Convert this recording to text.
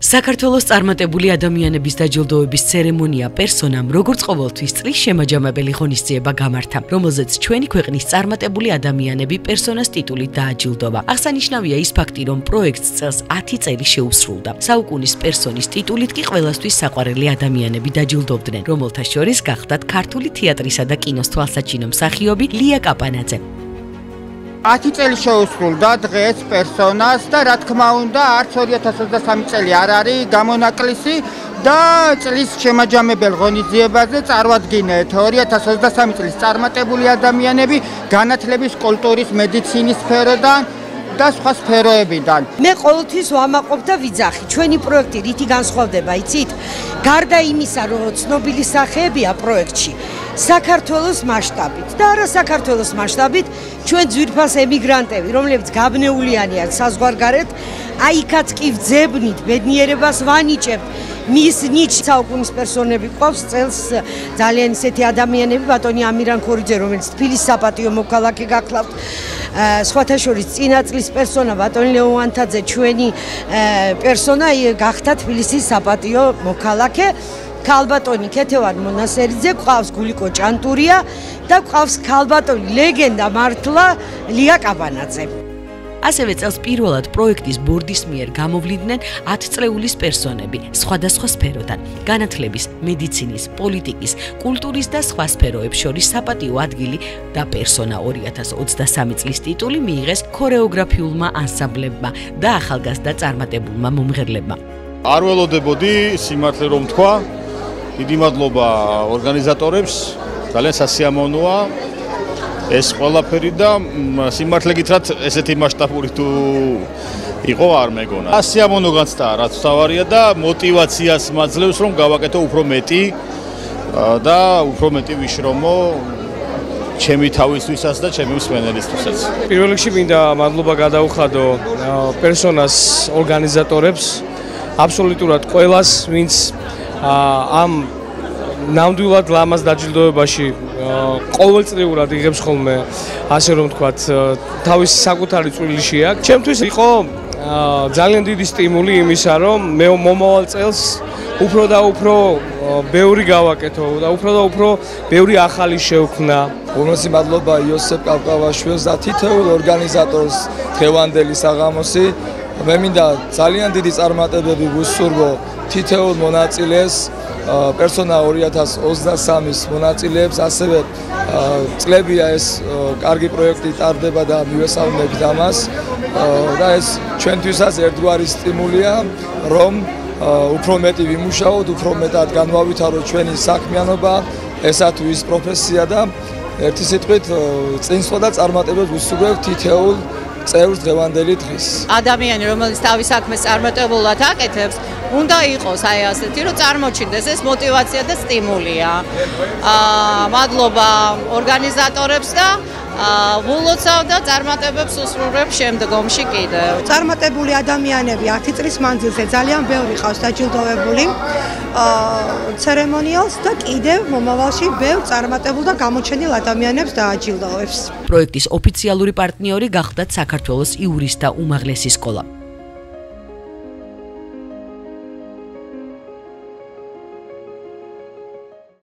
საქართველოს წარმატებული ადამიანების დაჯილდოების ცერემონია პერსონამ როგორც ყოველთვის წლის შემაჯამებელი ღონისძიება გამართა, რომელზეც ჩვენი ქვეყნის წარმატებული ადამიანები პერსონას ტიტულით დააჯილდოვა. აღსანიშნავია ის ფაქტი, რომ პროექტს წელს 10 წელი შეუსრულდა. საუკუნის პერსონის ტიტულით კი ყველასთვის საყვარელი ადამიანები დაჯილდოვდნენ, რომელთა შორის გახდათ ქართული თეატრისა და კინოს თვალსაჩინო მსახიობი ლია კაპანაძე. 10 წელი შეუსრულდა დღეს პერსონას და რა თქმა უნდა არც 2023 წელი არ არის გამონაკლისი და წლის შემაჯამებელ ღონისძიებაზე წარვადგინეთ 2023 წლის წარმატებული ადამიანები განათლების, კულტურის, მედიცინის სფეროდან და სხვა სფეროებიდან. მე ყოველთვის ვამაყობ და ვიძახი, ჩვენი პროექტი რითი განსხვავდება, იცით? გარდა იმისა, რომ ცნობილი სახეებია პროექტში, საქართველოს მასშტაბით და არა საქართველოს მასშტაბით, ჩვენ ძვირფას ემიგრანტები, რომლებიც გაბნეულიანია საზღვარგარეთ, აიქაც კი ვძებნით, ბედნიერებას ვანიჭებთ. მის ნიჭს საუკუნის პერსონები ყავს წელს ძალიან ისეთი ადამიანები, ბატონი ამირან ქორიძე, რომელიც თბილისის საპატიო მოქალაქე გახლავთ. სხვათა შორის წინა წლის პერსონა ბატონი ლეონტაძე ჩვენი პერსონა გახდა თბილისის საპატიო მოქალაქე. ქალბატონი ქეთევან მონასერიძე, ყავს გულიკო ჭანტურია და ყავს ქალბატონი ლეგენდა მართლა ლია კაპანაძე. ასევე წელს პირველად პროექტის ბორდის მიერ გამოვლინდნენ 10 წლეულის პერსონები სხვადასხვა სფეროდან: განათლების, მედიცინის, პოლიტიკის, კულტურის და სხვა სფეროებს შორის საპატიო ადგილი და პერსონა 2023 წლის ტიტული მიიღეს ქორეოგრაფიულმა ანსამბლებმა და ახალგაზრდა წარმატებულმა მომღერლებმა. არ ველოდებოდი სიმართლე რომ თქვა, დიდი მადლობა ორგანიზატორებს, ძალიან სასიამოვნოა ეს ყველაფერი და სიმართლე გითხრათ ესეთი მასშტაბური თუ იყო არ მეგონა. სასიამოვნო განცდაა რაც თავარია და мотиваციას მაძლევს რომ გავაკეთო უფრო მეტი და უფრო მეტი ვიშრომო ჩემი თავისთვისაც და ჩემი მსმენელისთვისაც. პირველ რიგში მინდა მადლობა გადაუხადო პერსონას ორგანიზატორებს, აბსოლუტურად ყველას, ვინც ამ ნამდვილად ლამაზ დაჯილდოებაში ყოველწლიურად იღებს ხოლმე, ასე რომ ვთქვათ, თავის საკუთარი წვლილი შეაქვს. ჩემთვის იყო ძალიან დიდი სტიმული იმისა, რომ მე მომავალ წელს უფრო და უფრო ბევრი გავაკეთო და უფრო ბევრი ახალი შევქმნა. უმეტესი მადლობა იოსებ კავკავაშვილს და თითოეულ ორგანიზატორს დღევანდელი საღამოსი. მე მინდა ძალიან დიდი წარმატებები ვუსურვო თითოეულ მონაწილეს, პერსონა 2023-ის მონაწილეებს, ასევე წლებია ეს კარგი პროექტი ტარდება და მივესალმებით ამას და ეს ჩვენთვისაც ერთგვარი სტიმულია, რომ უფრო მეტი ვიმუშაოთ, უფრო მეტად განვავითაროთ ჩვენი საქმიანობა, ესა თუ ის პროფესია და ერთი სიტყვით წინსვლა და წარმატებებს ვუსურვებთ თითოეულ წევრს დღევანდელი დღის. ადამიანი, რომელიც თავის საქმეს წარმატებულად აკეთებს, უნდა იყოს აი ასეთი, რომ წარმოჩინდეს ეს мотиваცია და სტიმულია. მადლობა ორგანიზატორებს და ვილოცავ და წარმატებებს უსრულებ შემდგომში კიდევ. წარმატებული ადამიანები 10 წლის მანძილზე ძალიან ბევრი ყავს დაჯილდოვებული ცერემონიალს და კიდევ მომავალში ბევრ წარმატებულ და გამოჩენილ ადამიანებს დააჯილდოვებს. პროექტის ოფიციალური პარტნიორი გახდათ საქართველოს იურისტთა უმაღლესი სკოლა.